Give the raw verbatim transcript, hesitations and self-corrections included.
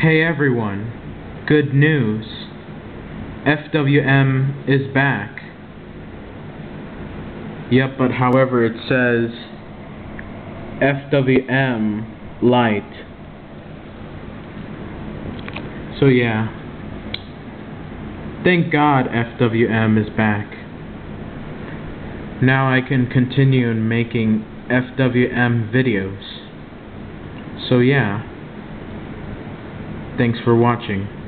Hey everyone, good news. F W M is back. Yep, but however it says F W M Lite. So yeah, thank God F W M is back. Now I can continue in making F W M videos. So yeah, thanks for watching.